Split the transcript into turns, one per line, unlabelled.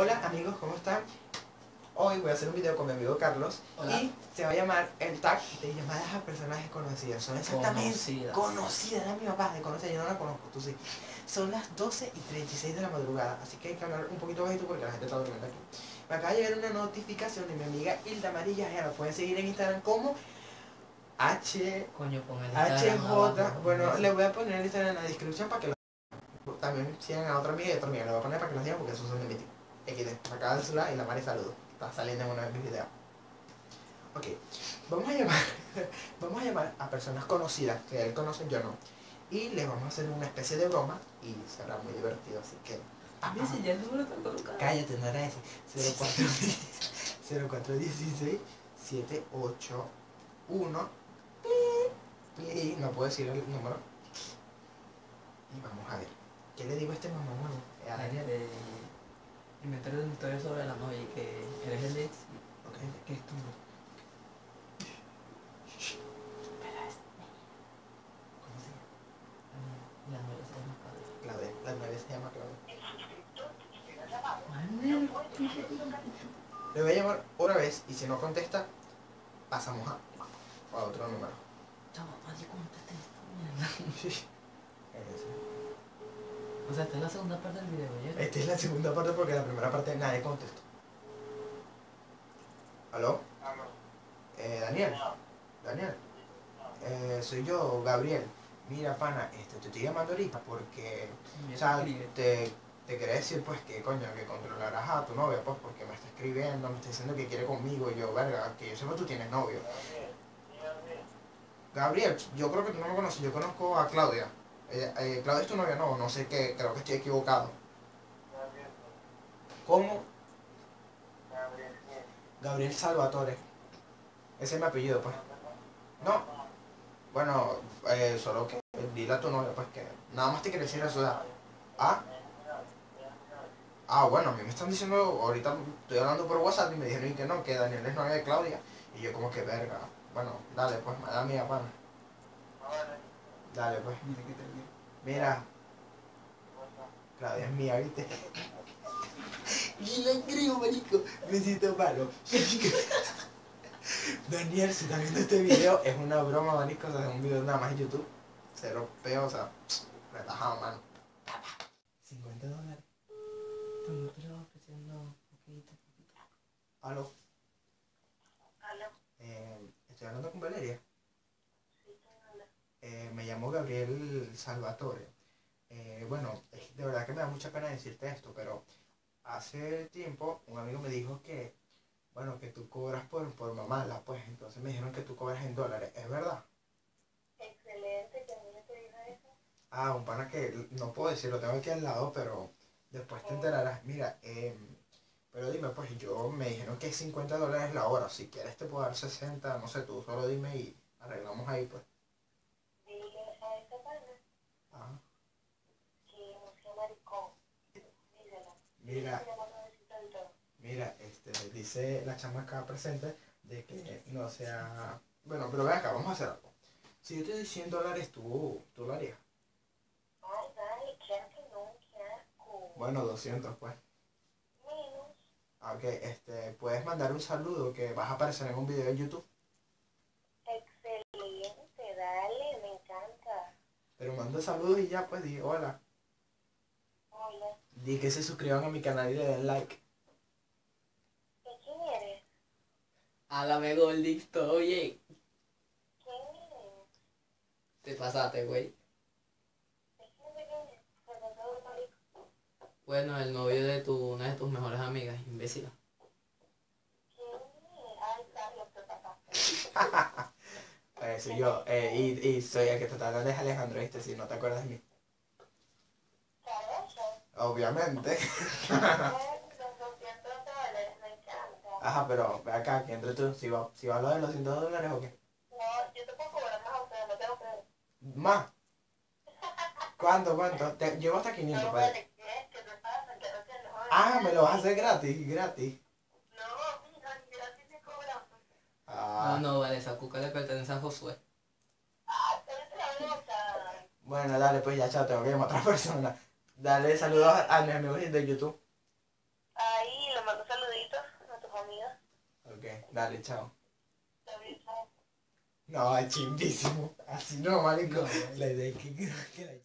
Hola amigos, ¿cómo están? Hoy voy a hacer un video con mi amigo Carlos.
Hola.
Y se va a llamar el tag de llamadas a personajes conocidas. Son exactamente conocidas, es mi papá de conocer, yo no la conozco, tú sí. Son las 12:36 de la madrugada, así que hay que hablar un poquito bajito porque la gente está durmiendo aquí. Me acaba de llegar una notificación de mi amiga Hilda Amarilla, ya la pueden seguir en Instagram como
Coño, pon el Instagram
HJ.
abajo,
Bueno, le voy a poner el Instagram en la descripción para que también sigan a otra amiga y otra amiga. Le voy a poner para que los digan porque esos son de mi tipo. XD, me acaba de celular y la Mari saludo. Está saliendo en uno de mis videos. Ok, vamos a llamar vamos a llamar a personas conocidas que él conoce, yo no. Y les vamos a hacer una especie de broma y será muy divertido, así que...
Dice, ya el número está colocado.
Cállate, no era ese. 0416 781 y no puedo decir el número. Y vamos a ver. ¿Qué le digo a este mamá huevo?
Daniel, inventar una historia sobre la novia y que eres el ex.
Ok.
Que es tú.
¿Cómo se llama?
La novia se llama
Claudia. La novia se llama Claudia.
Manuel.
Le voy a llamar otra vez y si no contesta, pasamos a otro número.
Chavo, nadie contesta esta mierda.
Eso.
O sea, esta es la segunda parte del video, ¿ya?
Esta es la segunda parte porque la primera parte nadie contestó. ¿Aló? Daniel. Daniel. Soy yo, Gabriel. Mira, pana, te estoy llamando ahorita porque, o sea, te quería decir pues que coño, que controlarás a tu novia, pues porque me está escribiendo, me está diciendo que quiere conmigo y yo, verga, que yo sepa tú tienes novio. Gabriel, yo creo que tú no me conoces, yo conozco a Claudia. Claudia es tu novia, no sé qué, creo que estoy equivocado. ¿Cómo? Gabriel Salvatore. Ese es mi apellido, pues. No. Bueno, solo que dile a tu novia, pues que nada más te quiere decir eso. Ah, bueno, a mí me están diciendo, ahorita estoy hablando por WhatsApp y me dijeron que no, que Daniel es novia de Claudia. Y yo como que verga. Bueno, dale pues, madre mía, pana. Dale pues. Mira, Claudia es mía, ¿viste? Y la escribo, marico. Me siento malo. Daniel, si estás viendo este video, es una broma, marico. O sea, es un video nada más en YouTube. Cero peo, o sea, relajado, mano. $50.
Tú no te lo vas ofreciendo poquito.
Aló. Estoy hablando con Valeria. Me llamo Gabriel Salvatore. Bueno, de verdad que me da mucha pena decirte esto, pero hace tiempo un amigo me dijo que, bueno, que tú cobras por mamarla, pues. Entonces me dijeron que tú cobras en dólares. ¿Es verdad?
Excelente, que a mí me te dijo eso.
Un pana que no puedo decir, lo tengo aquí al lado, pero después te enterarás. Mira, pero dime, pues yo me dijeron que es $50 la hora. Si quieres te puedo dar 60, no sé, tú solo dime y arreglamos ahí, pues.
Dile a esa pana
Ajá.
que no sea maricón. Díselo.
Mira,
Dile que no necesita el todo.
mira, dice la chamaca presente de que no sea... Bueno, pero ven acá, vamos a hacer algo. Si yo te doy $100, tú lo harías.
Ay, dale, claro que no, qué asco.
Bueno, 200, pues.
Menos.
Ok, puedes mandar un saludo que vas a aparecer en un video de YouTube.
Excelente, dale, me encanta.
Pero mando saludos y ya, pues di hola.
Hola.
Di que se suscriban a mi canal y le den like.
¿Y quién eres?
Hágame gordito, oye.
¿Quién eres?
Te pasaste, güey.
¿Es que no sé quién es? Fernando Marico.
Bueno, el novio de una de tus mejores amigas, imbécila.
¿Quién es? Ay, Carlos, te pasaste.
Soy yo, y soy el que te está hablando es Alejandro, ¿viste? Si no te acuerdas de mí.
¿Sabes?
Obviamente.
Los $200, me encanta.
Ajá, pero ve acá, que entre tú, si va a lo de los $100 o qué.
No, yo te puedo cobrar más a ustedes, no tengo que...
¿Más? ¿Cuánto? Llevo hasta 500,
No,
padre.
vale, ¿qué te pasa? Que no te enojes.
Me lo vas a hacer gratis.
No, mira, ni gratis me cobran.
No, vale, esa cuca le pertenece a Josué.
Ah, te ves la loca.
Bueno, dale, pues ya, chao, tengo que llamar a otra persona. Dale saludos a mis amigos de YouTube.
Ahí
Dale, chao.
Está bien, chao.
No, es chimbísimo. Así no, marico.
No,
La idea es que la